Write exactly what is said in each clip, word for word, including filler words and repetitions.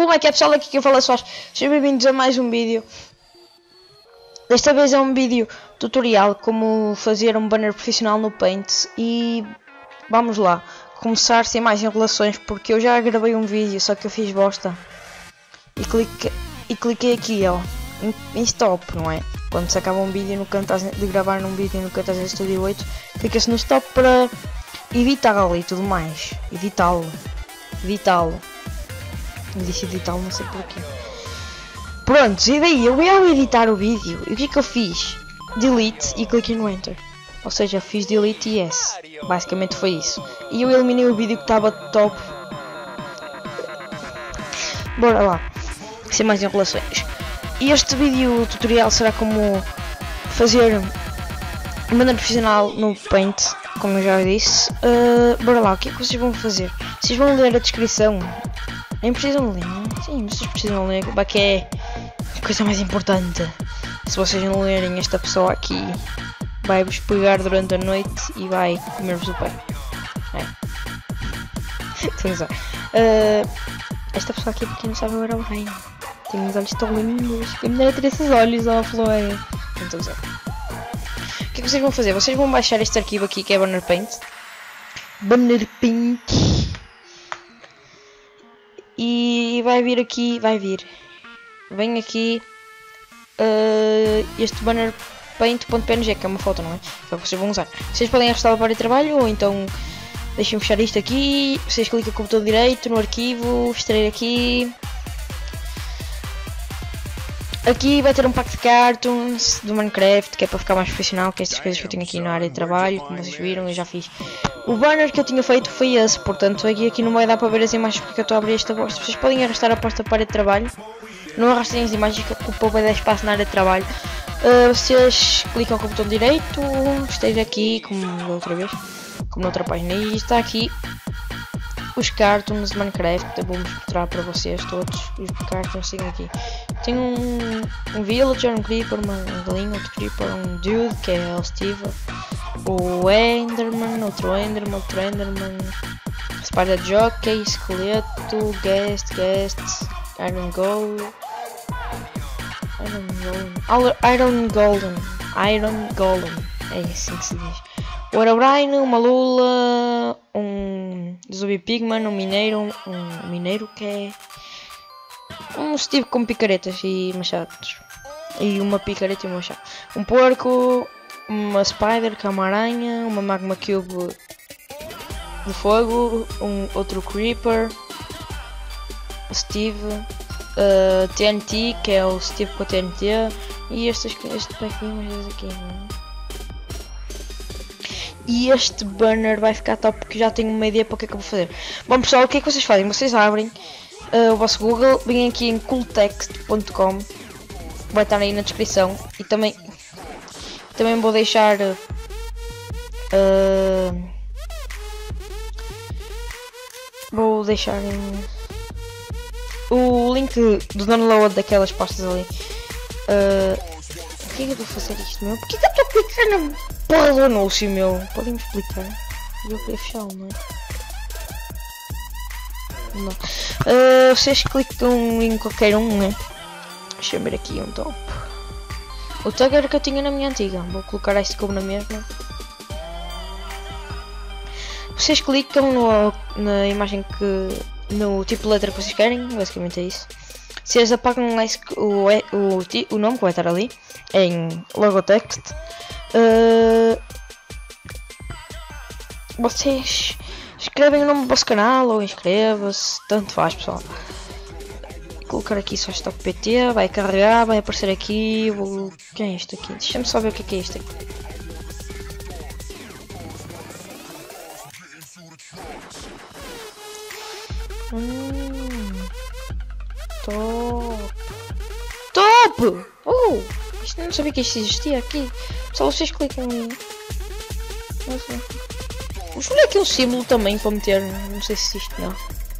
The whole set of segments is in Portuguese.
Como é que é, pessoal? Aqui que eu falo só. Sejam bem-vindos a mais um vídeo. Desta vez é um vídeo tutorial como fazer um banner profissional no Paint. E vamos lá. Começar sem mais enrolações, porque eu já gravei um vídeo, só que eu fiz bosta. E cliquei, e cliquei aqui, ó, em, em stop, não é? Quando se acaba um vídeo no Camtasia, de gravar um vídeo no Camtasia Studio oito, clica-se no stop para evitá-lo e tudo mais. Evitá-lo. Evitá-lo. Eu disse editá-lo, não sei porquê. Pronto, e daí eu ia editar o vídeo. E o que é que eu fiz? Delete e cliquei no Enter. Ou seja, fiz delete e yes. Basicamente foi isso. E eu eliminei o vídeo que estava top. Bora lá. Sem mais enrolações. E este vídeo tutorial será como fazer um banner profissional no Paint, como eu já disse. Uh, bora lá, o que é que vocês vão fazer? Vocês vão ler a descrição. Nem precisam ler, não? Sim, vocês precisam ler, que é a coisa mais importante. Se vocês não lerem, esta pessoa aqui vai-vos pegar durante a noite e vai comer-vos o pé. É. uh, esta pessoa aqui, porque não sabe, eu era o rei. Tem uns olhos tão lindos. Quem me dera ter esses olhos, ó, Floé. Então, o que é que vocês vão fazer? Vocês vão baixar este arquivo aqui que é Banner Paint. Banner Paint. E vai vir aqui, vai vir. Vem aqui uh, este banner paint.png, que é uma foto, não é? Então vocês vão usar. Vocês podem arrastar para o trabalho ou então deixem fechar isto aqui. Vocês clicam com o botão direito no arquivo, extrair aqui. Aqui vai ter um pack de cartoons do Minecraft, que é para ficar mais profissional, que é estas coisas que eu tenho aqui na área de trabalho, como vocês viram, eu já fiz. O banner que eu tinha feito foi esse, portanto aqui, aqui não vai dar para ver as imagens porque eu estou a abrir esta bosta. Vocês podem arrastar a posta para a área de trabalho. Não arrastem as imagens que ocupam vai dar espaço na área de trabalho. Uh, vocês clicam com o botão direito, esteja aqui, como da outra vez, como na outra página, e está aqui os cartoons de Minecraft. Eu vou mostrar para vocês todos os cartoons que tem aqui. Tem um, um villager, um creeper, uma galinha, outro creeper, um dude que é o Steve, o Enderman, outro Enderman, outro Enderman, Spider Jockey, esqueleto, guest, guest, Iron Golem, Iron Golem, Iron Golem, Iron Golem, é assim que se diz. O Herobrine, uma Lula, um Zombie Pigman, um mineiro, um, um mineiro que é um Steve com picaretas e machados. E uma picareta e um machado. Um porco, uma Spider, que é uma aranha, uma Magma Cube de fogo, um outro Creeper, Steve, uh, T N T, que é o Steve com a T N T, e estes, este pack de imagens aqui. E este banner vai ficar top porque já tenho uma ideia para o que é que eu vou fazer. Bom pessoal, o que é que vocês fazem? Vocês abrem uh, o vosso Google, vêm aqui em cooltext ponto com, vai estar aí na descrição, e também, também vou deixar uh, vou deixar em, o link do download daquelas pastas ali. Uh, Por que é que eu estou a fazer isto, meu? Por que é que eu estou a clicar na porra do anúncio, meu? Podem-me explicar? Eu queria fechá-lo, não é? Não. Uh, vocês clicam em qualquer um, né? Deixa eu ver aqui um top. O tag era que eu tinha na minha antiga. Vou colocar este como na mesma. Vocês clicam no, na imagem que... no tipo de letra que vocês querem. Basicamente é isso. Vocês apagam o, o, o, o nome que vai estar ali em logotext. Uh, vocês escrevem o nome do vosso canal ou inscreva-se, tanto faz, pessoal. Vou colocar aqui só stop P T, vai carregar, vai aparecer aqui. Vou... Quem é isto aqui? Deixa-me só ver o que é, que é isto aqui. Hum, top! Top! Oh! Isto não sabia que isto existia aqui. Só vocês clicam em... Nossa. Vou escolher aqui um símbolo também para meter. Não sei se isto não.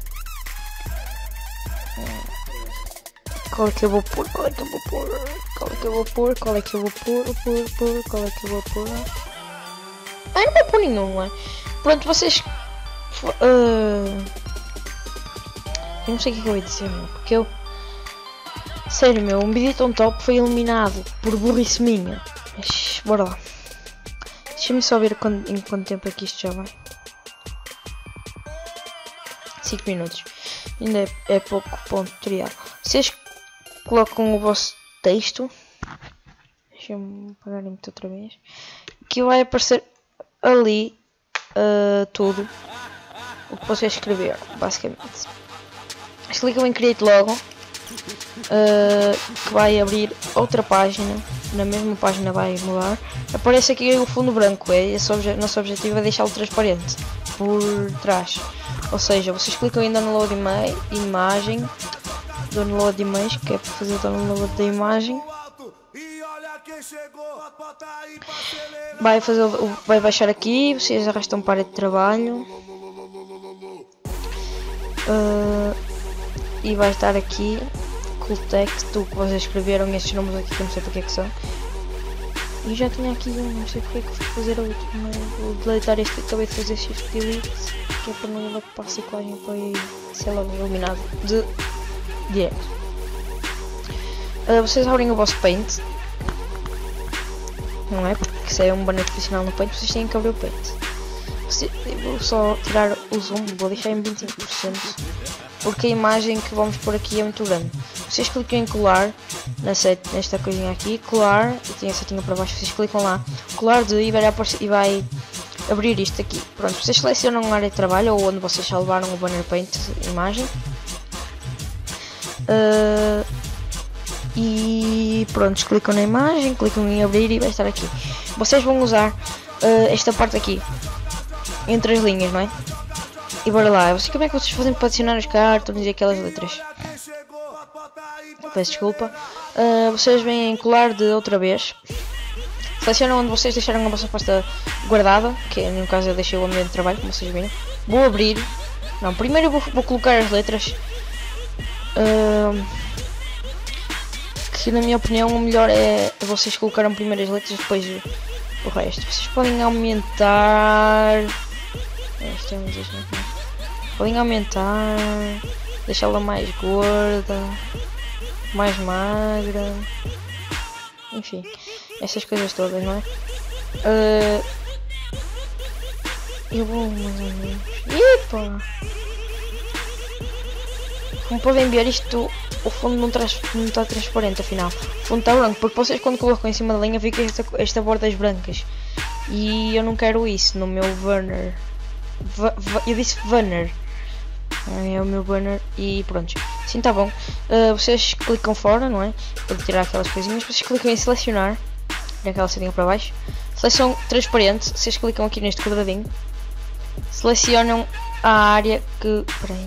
Qual é que eu vou pôr? Qual é que eu vou pôr? Qual é que eu vou pôr? Qual é que eu vou pôr? Pôr, pôr, qual é que eu vou pôr? Ah, não vou pôr nenhum, não é? Pronto, vocês... Uh... Eu não sei o que acabei de dizer, meu, porque eu... Sério, meu, um vídeo tão top foi eliminado por burrice minha. Mas, bora lá. Deixa-me só ver quando, em quanto tempo é que isto já vai. cinco minutos. Ainda é, é pouco ponto tutorial. Vocês colocam o vosso texto. Deixa-me apagar muito outra vez. Que vai aparecer ali uh, tudo o que vocês escreveram, basicamente. Clicam em Create Logo, uh, que vai abrir outra página. Na mesma página vai mudar. Aparece aqui o fundo branco. É esse obje nosso objetivo é deixá-lo transparente por trás. Ou seja, vocês clicam em Download ima Imagem, Download Image, que é para fazer o download da imagem. Vai fazer, vai baixar aqui. Vocês arrastam para a área de trabalho. Uh, e vai estar aqui com o texto que vocês escreveram, estes números aqui que eu não sei porque é que são. E já tinha aqui um, não sei porque é que fui fazer a última. Vou deletar este que acabei de fazer shift delete, que é para não ir para a ciclagem para ir, sei lá, eliminado de direto. Uh, vocês abrem o vosso Paint, não é? Porque isso é um banner profissional no Paint, vocês têm que abrir o Paint. Você, eu vou só tirar o zoom, vou deixar em vinte e cinco por cento, porque a imagem que vamos pôr aqui é muito grande. Vocês clicam em colar, nessa, nesta coisinha aqui, colar, e tem a setinha para baixo, vocês clicam lá, colar de e vai, aparecer, e vai abrir isto aqui. Pronto, vocês selecionam a área de trabalho ou onde vocês salvaram o banner paint imagem. Uh, e pronto, clicam na imagem, clicam em abrir e vai estar aqui. Vocês vão usar uh, esta parte aqui, entre as linhas, não é? E bora lá, vocês, como é que vocês fazem para adicionar os cartões e aquelas letras? Peço desculpa. Uh, vocês vêm em colar de outra vez. Selecionam onde vocês deixaram a vossa pasta guardada, que no caso eu deixei o ambiente de trabalho, como vocês viram. Vou abrir. Não, primeiro eu vou, vou colocar as letras. Uh, que na minha opinião o melhor é vocês colocarem primeiro as letras, depois o, o resto. Vocês podem aumentar. Este é um dos podem aumentar, deixá-la mais gorda, mais magra, enfim, essas coisas todas, não é? Uh, eu vou mais ou menos. Epa! Como podem ver, isto, o fundo não, trans, não está transparente, afinal. O fundo está branco, porque vocês quando colocam em cima da linha fica esta, esta bordas brancas. E eu não quero isso no meu banner. Va, va, eu disse banner. É o meu banner e pronto. Sim, tá bom. Uh, vocês clicam fora, não é? Para tirar aquelas coisinhas. Vocês clicam em selecionar. Naquela setinha para baixo. Seleção transparente. Vocês clicam aqui neste quadradinho. Selecionam a área que... Peraí.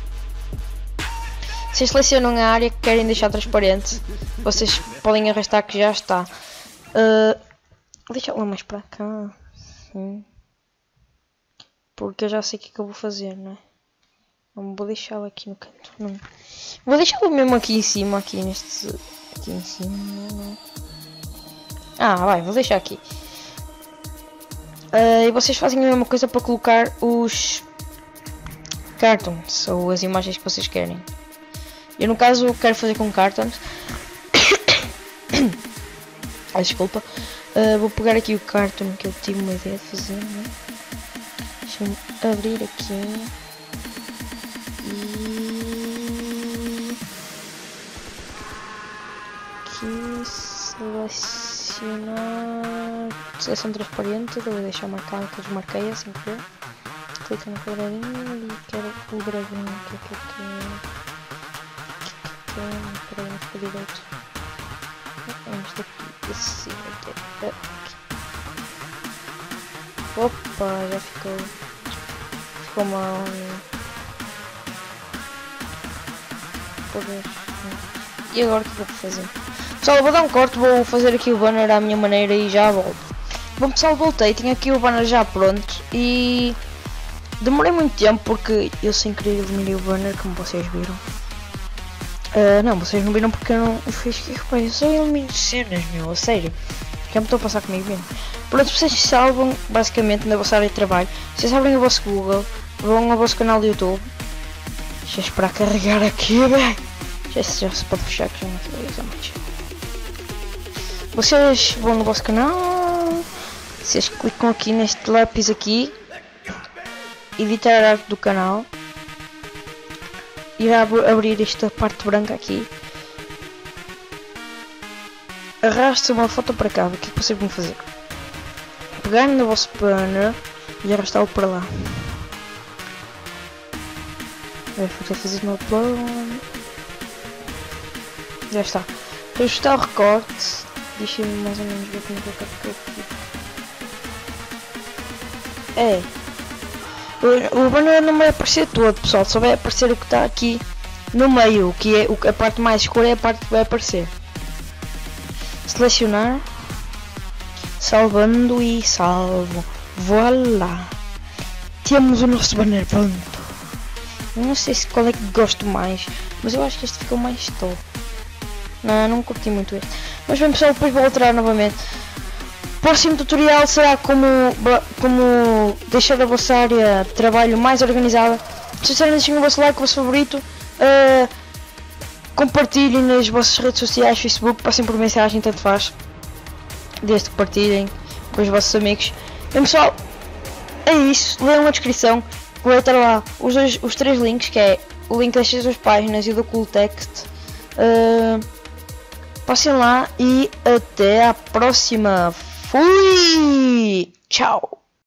Vocês selecionam a área que querem deixar transparente. Vocês podem arrastar que já está. Uh, deixa lá mais para cá. Sim. Porque eu já sei o que, é que eu vou fazer, não é? Não vou deixá-lo aqui no canto, não. Vou deixá-lo mesmo aqui em cima, aqui neste... Aqui em cima, não. Ah, vai, vou deixar aqui. Uh, e vocês fazem a mesma coisa para colocar os... cartons, ou as imagens que vocês querem. Eu no caso quero fazer com cartons. Ah, desculpa. Uh, vou pegar aqui o cartão que eu tive uma ideia de fazer, não é? Deixa-me abrir aqui e aqui selecionar seleção transparente, vou deixar marcado que eu desmarquei assim que ver. Clica no quadradinho e quero o dragão que é que eu quero. Que é para o direito. Vamos daqui assim até aqui. Opa, já ficou. Ficou mal. E agora o que vou fazer? Pessoal, vou dar um corte, vou fazer aqui o banner à minha maneira e já volto. Bom pessoal, voltei, tinha aqui o banner já pronto e demorei muito tempo porque eu sem querer eliminei o banner, como vocês viram. Uh, não, vocês não viram porque eu não eu fiz que rapaz, eu só elimino cenas, meu, a sério. Já me estou a passar comigo mesmo. Pronto, vocês salvam basicamente na vossa área de trabalho. Vocês abrem o vosso Google, vão ao vosso canal de YouTube Deixa eu esperar carregar aqui, bem. Já, já se pode fechar que já não finaliza mais. Vocês vão no vosso canal. Vocês clicam aqui neste lápis aqui. Editar a arte do canal. E vai abrir esta parte branca aqui. Arrasta uma foto para cá. O que é que vocês vão fazer? Pegar no vosso banner e arrastá-lo para lá. Vai fazer no upload. Já está. Ajustar o recorte. Deixa-me mais ou menos ver como é que eu quero que é. O banner não vai aparecer todo, pessoal. Só vai aparecer o que está aqui no meio. Que é a parte mais escura, é a parte que vai aparecer. Selecionar. Salvando e salvo. Voilá. Temos o nosso banner pronto. Eu não sei se qual é que gosto mais, mas eu acho que este ficou mais top. Não, não curti muito este. Mas bem pessoal, depois vou alterar novamente. O próximo tutorial será como, como deixar a vossa área de trabalho mais organizada. Se vocês deixem o vosso like, o vosso favorito. Uh, compartilhem nas vossas redes sociais, Facebook, passem por mensagem, tanto faz. Desde que partilhem com os vossos amigos. Bem pessoal, é isso. Leiam a descrição. Vou estar lá os, dois, os três links, que é o link das duas páginas e do Cool Text. Uh, passem lá e até a próxima. Fui! Tchau!